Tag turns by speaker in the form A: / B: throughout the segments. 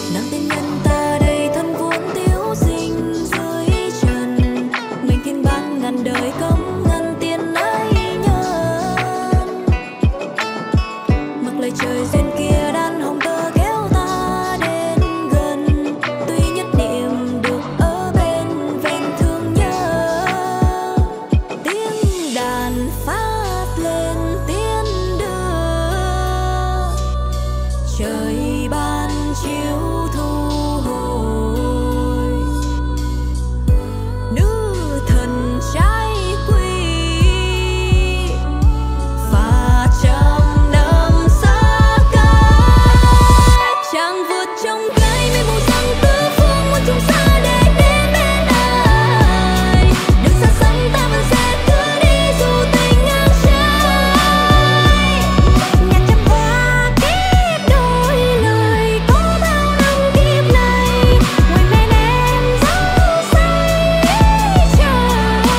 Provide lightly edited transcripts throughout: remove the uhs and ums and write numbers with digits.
A: nàng tiên nhân ta đây thân vốn thiếu sinh dưới trần, mình thiên ban ngàn đời cống ngân tiên ái nhân. Mặc lời trời duyên kia đan hồng tơ kéo ta đến gần, tuy nhất niệm được ở bên ven thương nhớ. Tiếng đàn phát lên tiếng đưa, trời ban chiếu thu hồi. Nữ thần trái quy và trăm năm xa cách, chàng vượt trong cái mây mù răng tứ phương muôn trùng xa để đến bên ai. Đường xa xăm ta vẫn sẽ cứ đi dù tình ngang trái. Nhạc trăm hoa kết đôi lời có bao năm kiếp này, nguyện bên em dấu say trời.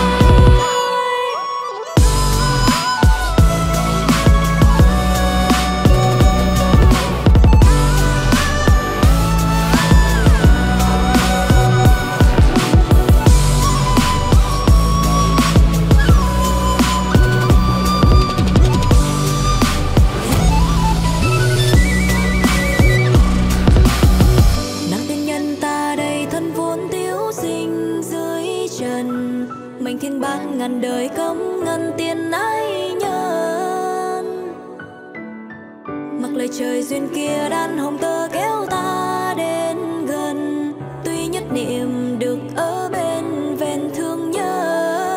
A: Nàng tiên nhân ta đây thân vốn thiếu sinh dưới trần, mệnh thiên ban ngàn đời cấm ngân tiên ái nhân. Mặc lời trời duyên kia đan hồng tơ kéo ta đến gần, tuy nhất niệm được ở bên ven thương nhớ.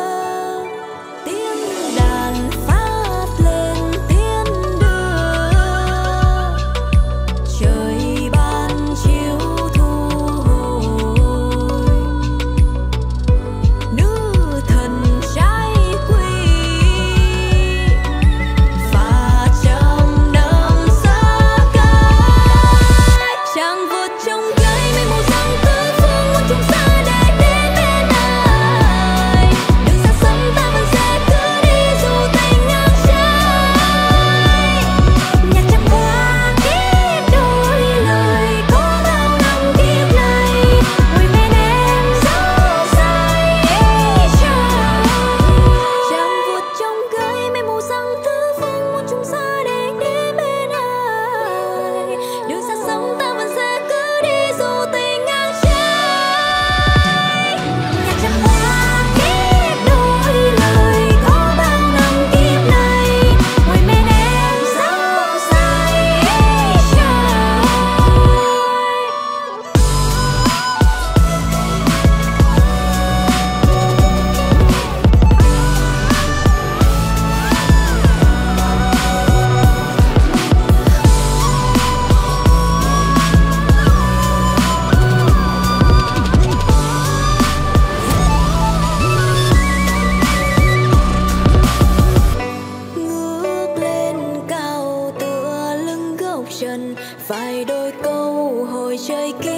A: Tiếng đàn phát lên tiếng đưa, trời ban chiếu thu hồi. Nữ thần trái quy và trăm năm xa cách, chàng vượt trong cái mây mù răng tứ phương muôn trùng xa để đến bên ai. Đường xa xăm ta vẫn sẽ cứ đi dù tình ngang trái. Nhạc trăm hoa kết đôi lời có bao năm kiếp này, nguyện bên em dấu say trời. Chàng vượt trong cái mây mù răng tứ phương muôn trùng xa để đến bên ai. Đường xa xăm ta vẫn sẽ cứ đi dù tình ngang trái. Nhạc trăm hoa kết đôi lời có bao năm kiếp này, nguyện bên em dấu say trời. Ngước lên cao tựa lưng gốc trần, vài đôi câu hồi trời kia